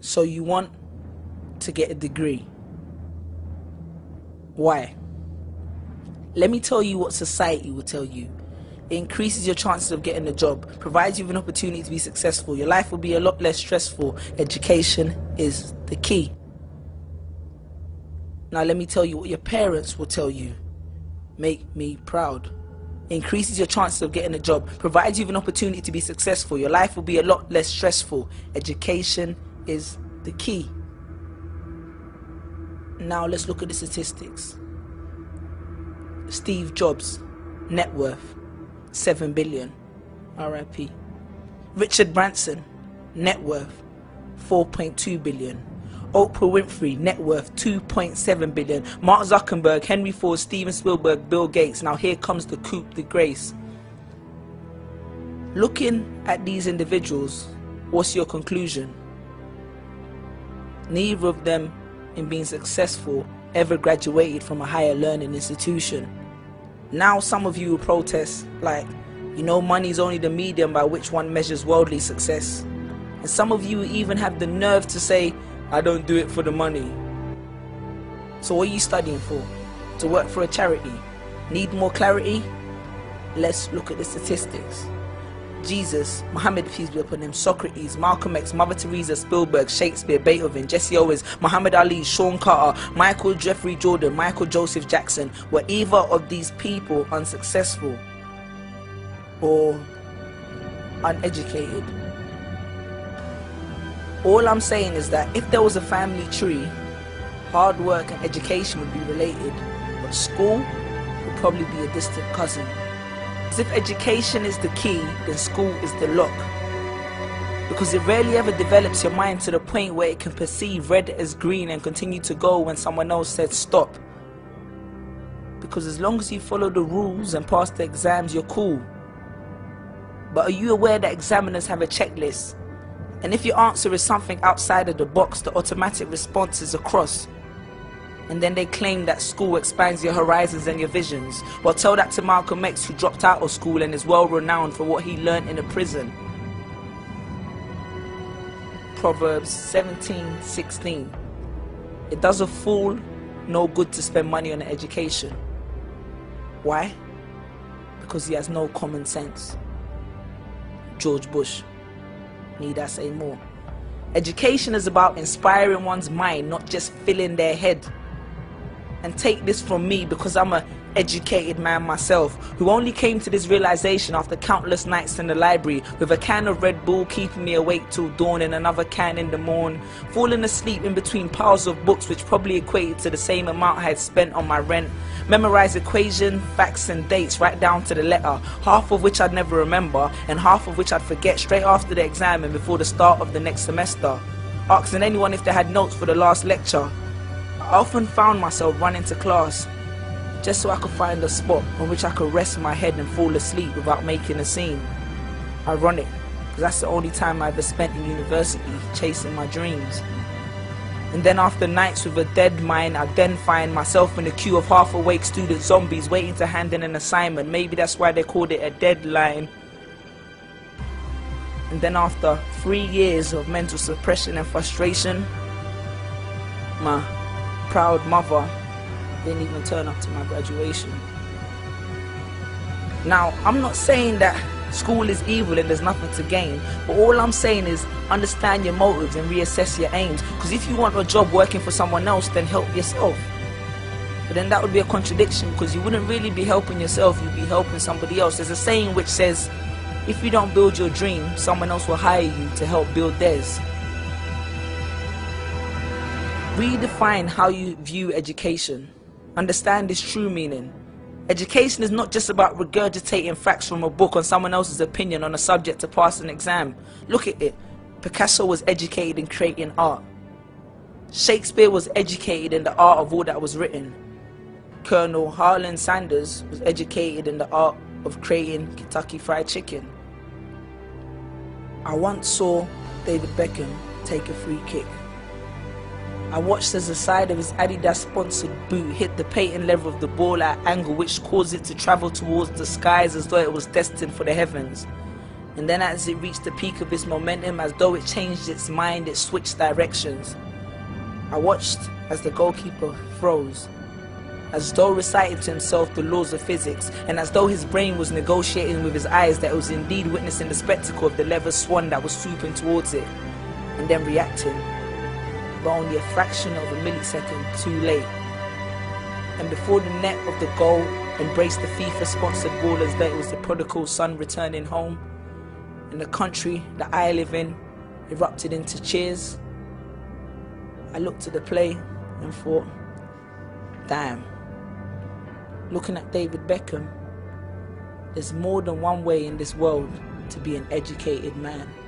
So you want to get a degree. Why? Let me tell you what society will tell you. It increases your chances of getting a job, provides you with an opportunity to be successful. Your life will be a lot less stressful. Education is the key. Now let me tell you what your parents will tell you. Make me proud. It increases your chances of getting a job, provides you with an opportunity to be successful. Your life will be a lot less stressful. Education is the key. Now let's look at the statistics. Steve Jobs, net worth, 7 billion, RIP. Richard Branson, net worth, 4.2 billion. Oprah Winfrey, net worth, 2.7 billion. Mark Zuckerberg, Henry Ford, Steven Spielberg, Bill Gates. Now here comes the coup de grace. Looking at these individuals, what's your conclusion? Neither of them, in being successful, ever graduated from a higher learning institution. Now some of you will protest like, you know, money is only the medium by which one measures worldly success. And some of you even have the nerve to say, I don't do it for the money. So what are you studying for? To work for a charity? Need more clarity? Let's look at the statistics. Jesus, Muhammad, peace be upon him, Socrates, Malcolm X, Mother Teresa, Spielberg, Shakespeare, Beethoven, Jesse Owens, Muhammad Ali, Sean Carter, Michael Jeffrey Jordan, Michael Joseph Jackson. Were either of these people unsuccessful or uneducated? All I'm saying is that if there was a family tree, hard work and education would be related, but school would probably be a distant cousin. Because if education is the key, then school is the lock. Because it rarely ever develops your mind to the point where it can perceive red as green and continue to go when someone else said stop. Because as long as you follow the rules and pass the exams, you're cool. But are you aware that examiners have a checklist? And if your answer is something outside of the box, the automatic response is a cross. And then they claim that school expands your horizons and your visions. Well, tell that to Malcolm X, who dropped out of school and is well renowned for what he learned in a prison. Proverbs 17:16. It does a fool no good to spend money on an education. Why? Because he has no common sense. George Bush. Need I say more? Education is about inspiring one's mind, not just filling their head. And take this from me, because I'm an educated man myself, who only came to this realization after countless nights in the library, with a can of Red Bull keeping me awake till dawn and another can in the morn, falling asleep in between piles of books which probably equated to the same amount I had spent on my rent, memorize equation, facts and dates right down to the letter, half of which I'd never remember and half of which I'd forget straight after the exam and before the start of the next semester, asking anyone if they had notes for the last lecture. I often found myself running to class just so I could find a spot on which I could rest my head and fall asleep without making a scene. Ironic, because that's the only time I ever spent in university chasing my dreams. And then after nights with a dead mind, I then find myself in a queue of half-awake student zombies waiting to hand in an assignment. Maybe that's why they called it a deadline. And then after 3 years of mental suppression and frustration, my proud mother didn't even turn up to my graduation. Now, I'm not saying that school is evil and there's nothing to gain, but all I'm saying is understand your motives and reassess your aims. Because if you want a job working for someone else, then help yourself. But then that would be a contradiction, because you wouldn't really be helping yourself, you'd be helping somebody else. There's a saying which says, if you don't build your dream, someone else will hire you to help build theirs. Redefine how you view education. Understand its true meaning. Education is not just about regurgitating facts from a book on someone else's opinion on a subject to pass an exam. Look at it. Picasso was educated in creating art. Shakespeare was educated in the art of all that was written. Colonel Harlan Sanders was educated in the art of creating Kentucky Fried Chicken. I once saw David Beckham take a free kick. I watched as the side of his Adidas sponsored boot hit the patent leather of the ball at an angle which caused it to travel towards the skies as though it was destined for the heavens. And then as it reached the peak of its momentum, as though it changed its mind, it switched directions. I watched as the goalkeeper froze, as though reciting to himself the laws of physics, and as though his brain was negotiating with his eyes that it was indeed witnessing the spectacle of the leather swan that was swooping towards it, and then reacting, but only a fraction of a millisecond too late. And before the net of the goal embraced the FIFA-sponsored ball as though it was the prodigal son returning home, and the country that I live in erupted into cheers, I looked at the play and thought, damn, looking at David Beckham, there's more than one way in this world to be an educated man.